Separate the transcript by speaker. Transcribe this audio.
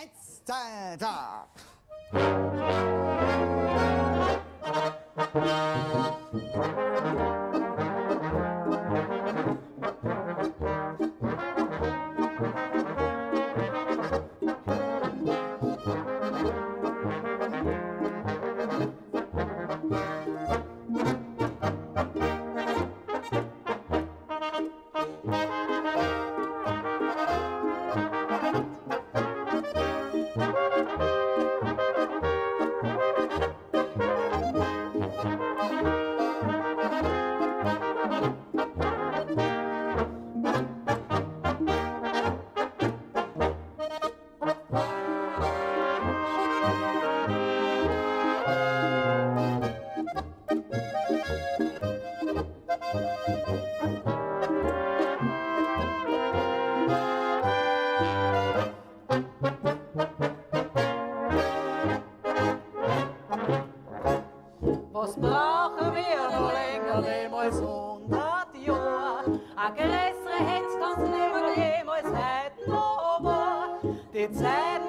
Speaker 1: 1, 2, 3.
Speaker 2: Was brauchen wir noch länger als 100 Jahre? A größere hätt's kann's nimmer geben als heute noch war. Die Zeit